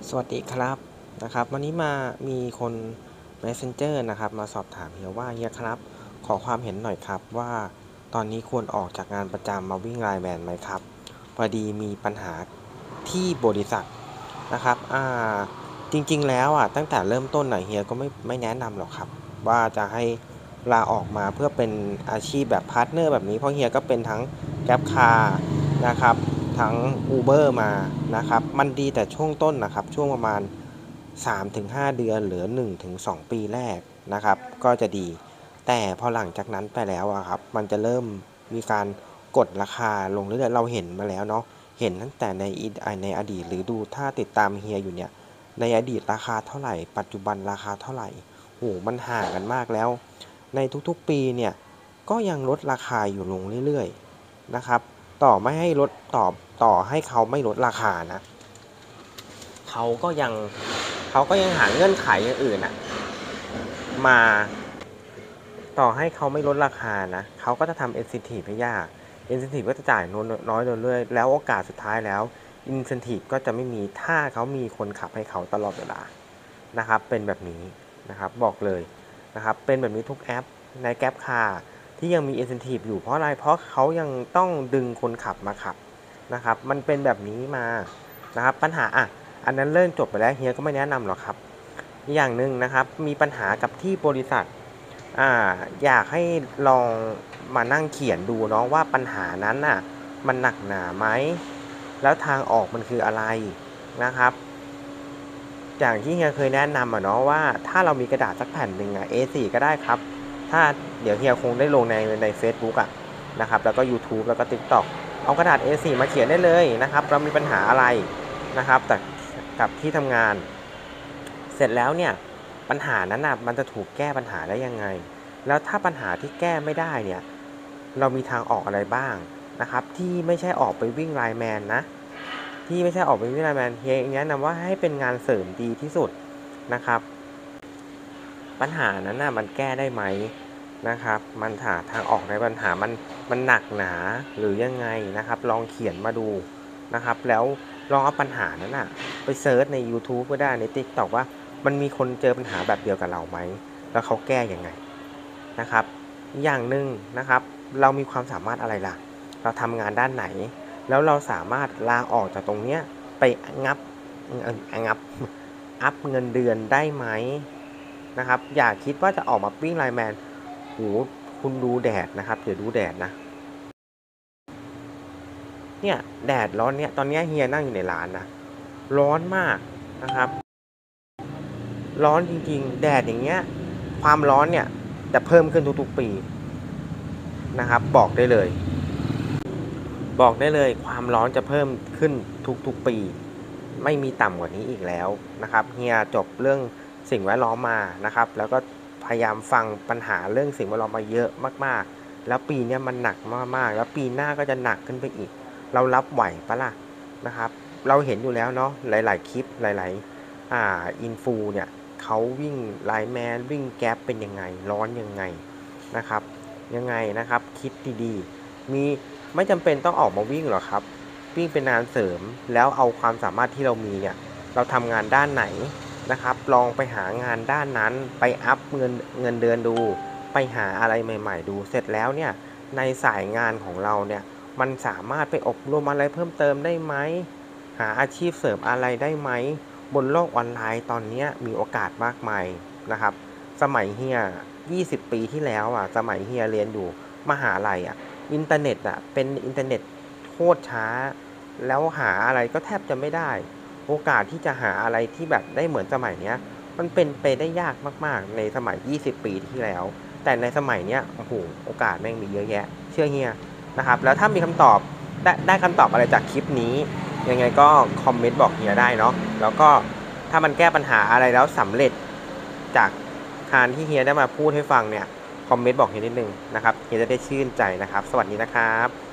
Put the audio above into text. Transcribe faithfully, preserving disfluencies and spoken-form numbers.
สวัสดีครับนะครับวันนี้มามีคน Messenger นะครับมาสอบถามเฮียว่าเฮียครับขอความเห็นหน่อยครับว่าตอนนี้ควรออกจากงานประจำมาวิ่งไลน์แมนไหมครับพอดีมีปัญหาที่บริษัทนะครับอ่าจริงๆแล้วอ่ะตั้งแต่เริ่มต้นหน่อยเฮียก็ไม่ไม่แนะนำหรอกครับว่าจะให้ลาออกมาเพื่อเป็นอาชีพแบบพาร์ทเนอร์แบบนี้เพราะเฮียก็เป็นทั้งแกร็บคาร์นะครับ ทั้ง Uber มานะครับมันดีแต่ช่วงต้นนะครับช่วงประมาณ สามถึงห้า เดือนหรือ หนึ่งถึงสอง ปีแรกนะครับก็จะดีแต่พอหลังจากนั้นไปแล้วอะครับมันจะเริ่มมีการกดราคาลงเรื่อยๆเราเห็นมาแล้วเนาะเห็นตั้งแต่ในในอดีตหรือดูถ้าติดตามเฮียอยู่เนี่ยในอดีตราคาเท่าไหร่ปัจจุบันราคาเท่าไหร่โอ้มันห่างกันมากแล้วในทุกๆปีเนี่ยก็ยังลดราคาอยู่ลงเรื่อยๆนะครับต่อไม่ให้ลดต่อต่อให้เขาไม่ลดราคานะเขาก็ยังเขาก็ยังหาเงื่อนไขอย่างอื่นอะมาต่อให้เขาไม่ลดราคานะเขาก็จะทำ incentive ให้ยาก incentive ก็จะจ่ายน้อยลงเรื่อยๆแล้วโอกาสสุดท้ายแล้ว incentive ก็จะไม่มีถ้าเขามีคนขับให้เขาตลอดเวลานะครับเป็นแบบนี้นะครับบอกเลยนะครับเป็นแบบนี้ทุกแอปใน Grab Car ที่ยังมี incentive อยู่เพราะอะไรเพราะเขายังต้องดึงคนขับมาขับนะครับมันเป็นแบบนี้มานะครับปัญหาอ่ะอันนั้นเริ่มจบไปแล้วเฮียก็ไม่แนะนำหรอกครับอย่างหนึ่งนะครับมีปัญหากับที่บริษัทอ่าอยากให้ลองมานั่งเขียนดูเนาะว่าปัญหานั้นน่ะมันหนักหนาไหมแล้วทางออกมันคืออะไรนะครับอย่างที่เฮียเคยแนะนำอ่ะเนาะว่าถ้าเรามีกระดาษสักแผ่นหนึ่งอ่ะ เอ สี่ ก็ได้ครับถ้าเดี๋ยวเฮียคงได้ลงในใน Facebook อ่ะนะครับแล้วก็ YouTube แล้วก็ TikTok เอากระดาษ เอ สี่ มาเขียนได้เลยนะครับเรามีปัญหาอะไรนะครับแต่กับที่ทำงานเสร็จแล้วเนี่ยปัญหานั้นน่ะมันจะถูกแก้ปัญหาได้ยังไงแล้วถ้าปัญหาที่แก้ไม่ได้เนี่ยเรามีทางออกอะไรบ้างนะครับที่ไม่ใช่ออกไปวิ่งไลน์แมนนะที่ไม่ใช่ออกไปวิ่งไลน์แมนเฮียแนะนำว่าให้เป็นงานเสริมดีที่สุดนะครับปัญหานั้นน่ะมันแก้ได้ไหมนะครับมันหาทางออกในปัญหามันมันหนักหนาหรือยังไงนะครับลองเขียนมาดูนะครับแล้วลองเอาปัญหานั้นน่ะไปเซิร์ชใน YouTube ก็ได้ใน TikTok ว่ามันมีคนเจอปัญหาแบบเดียวกับเราไหมแล้วเขาแก้ยังไงนะครับอย่างหนึ่งนะครับเรามีความสามารถอะไรล่ะเราทำงานด้านไหนแล้วเราสามารถลาออกจากตรงเนี้ยไปงับงับอัพเงินเดือนได้ไหมนะครับอย่าคิดว่าจะออกมาวิ่งไลน์แมนโหคุณดูแดดนะครับเดี๋ยวดูแดดนะเนี่ยแดดร้อนเนี่ยตอนนี้เฮียนั่งอยู่ในร้านนะร้อนมากนะครับร้อนจริงๆแดดอย่างเงี้ยความร้อนเนี่ยจะเพิ่มขึ้นทุกๆปีนะครับบอกได้เลยบอกได้เลยความร้อนจะเพิ่มขึ้นทุกๆปีไม่มีต่ำกว่านี้อีกแล้วนะครับเฮียจบเรื่องสิ่งแวดล้อมมานะครับแล้วก็พยายามฟังปัญหาเรื่องสิ่งแวดล้อมมาเยอะมากๆแล้วปีนี้มันหนักมากๆแล้วปีหน้าก็จะหนักขึ้นไปอีกเรารับไหวปะล่ะนะครับเราเห็นอยู่แล้วเนาะหลายๆคลิปหลายๆอ่าอินฟูเนี่ยเขาวิ่งไลน์แมนวิ่งแก๊ปเป็นยังไงร้อนยังไงนะครับยังไงนะครับคิดดีๆมีไม่จำเป็นต้องออกมาวิ่งหรอกครับวิ่งเป็นงานเสริมแล้วเอาความสามารถที่เรามีเนี่ยเราทำงานด้านไหนนะครับลองไปหางานด้านนั้นไปอัพเงินเงินเดือนดูไปหาอะไรใหม่ๆดูเสร็จแล้วเนี่ยในสายงานของเราเนี่ยมันสามารถไปอบรมอะไรเพิ่มเติมได้ไหมหาอาชีพเสริมอะไรได้ไหมบนโลกออนไลน์ตอนนี้มีโอกาสมากมายนะครับสมัยเฮียยี่สิบปีที่แล้วอ่ะสมัยเฮียเรียนอยู่มหาลัยอ่ะอินเทอร์เน็ตอ่ะเป็นอินเทอร์เน็ตโคตรช้าแล้วหาอะไรก็แทบจะไม่ได้โอกาสที่จะหาอะไรที่แบบได้เหมือนสมัยเนี้ยมันเป็นไปได้ยากมากๆในสมัยยี่สิบปีที่แล้วแต่ในสมัยเนี้ยโอ้โหโอกาสแม่งมีเยอะแยะเชื่อเฮียนะครับแล้วถ้ามีคำตอบได้ได้คำตอบอะไรจากคลิปนี้ยังไงก็คอมเมนต์บอกเฮียได้เนาะแล้วก็ถ้ามันแก้ปัญหาอะไรแล้วสำเร็จจากการที่เฮียได้มาพูดให้ฟังเนี่ยคอมเมนต์บอกเฮียนิดนึงนะครับเฮียจะได้ชื่นใจนะครับสวัสดีนะครับ